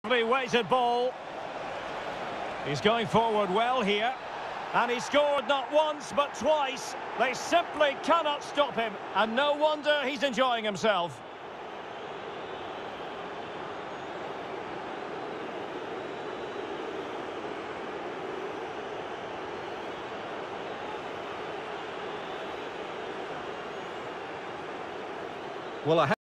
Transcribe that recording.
Weighted ball. He's going forward well here. And he scored not once but twice. They simply cannot stop him. And no wonder he's enjoying himself. Well,